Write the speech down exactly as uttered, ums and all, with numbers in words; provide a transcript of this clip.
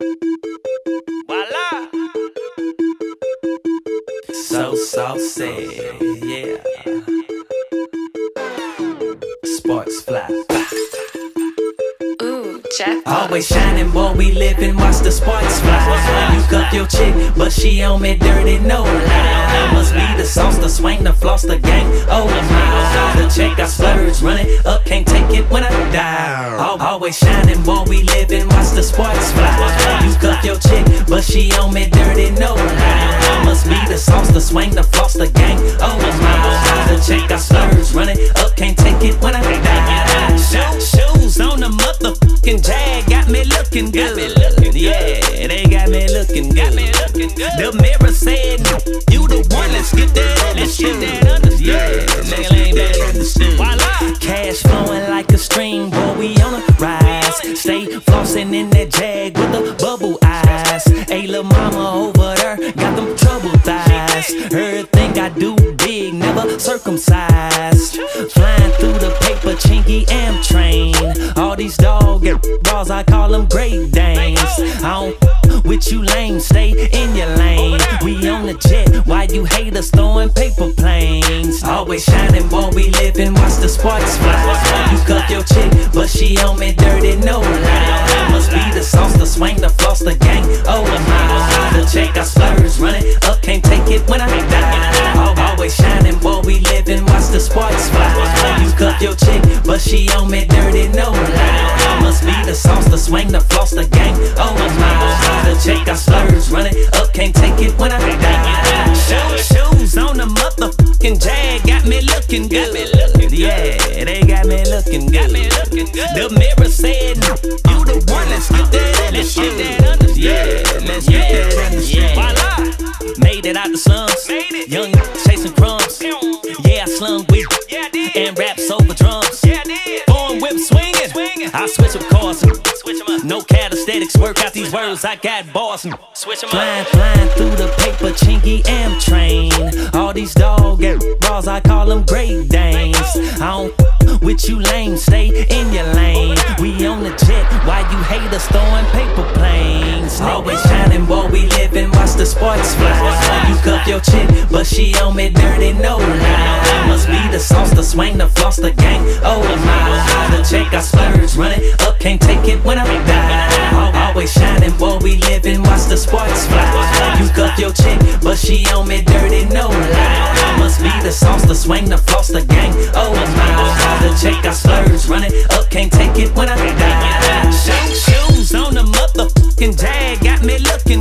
Voila! So saucy, yeah. Sparks fly. Ooh, jackpot. Always shining, boy, we living, watch the sparks fly. You cuff your chick, but she on me dirty, no lie. Must be the sauce, the swang, the floss, the gang, oh my. The check I splurge, running up, can't take it when I die. Always shining, boy, we living, watch the sparks fly. You cuff your chick, but she on me dirty, no lie. Must be the sauce, the swang, the floss, the gang, oh my. The check I splurge, running up, can't take it when I die. Shoes on the motherfucking jag, got me looking good. Yeah, they got me looking good. The mirror said, you the one, let's get that understood. Yeah, nigga ain't that understood. Cash flowing like a stream, boy, we on a rise. Stay flossing in that jag with the bubble eyes. Hey, lil' mama over there got them trouble thighs. Everything I do big, never circumcised. Flying through the paper, Chingy Am train. All these dog balls, I call them Great Danes. I don't with you lame, stay in your lane. We on the jet, why you haters throwing paper planes? Always shining, boy, we living, watch the sparks fly. You cuff your chick, but she on me dirty, no lie. Must be the sauce, the swang, the floss, the gang, oh my. The check I splurge, running up, can't take it when I die. Always shining, boy, we living, watch the sparks fly. You cuff your chick, but she on me dirty, no lie. Must be the sauce, the swang, the floss, the gang, oh my. The check I splurge, running up, can't take it when I die. Shoes on the motherfucking jag, got me looking good. Yeah, they got me looking good. The mirror said, you the one, let's get that understood. Yeah, let's get that understood. Voila, made it out the slums. Young chasing crumbs. Yeah, I slung weed and raps over drums. Foreign whip swinging, I switch up cars. No calisthenics, work out these words, I got bars. Flying, flying through the paper, Chingy Am train. All these dog balls, I call them Great Danes. I don't with you lame, stay in your lane. We on the jet, why you haters throwing paper planes? Always shining, boy, we living, watch the sparks fly. You cuff your chick, but she on me dirty, no lie. Must be the sauce, the swang, the floss, the gang, oh my. The check I splurge, running up, can't take it when I die. Always shining, boy, we living, watch the sparks fly. You cuff your chick, but she on me dirty, no lie. Must be the sauce, the swang, the floss, the gang, oh my. The check I splurge, running up, can't take it when I die. Shoes on the motherfucking jag, got me looking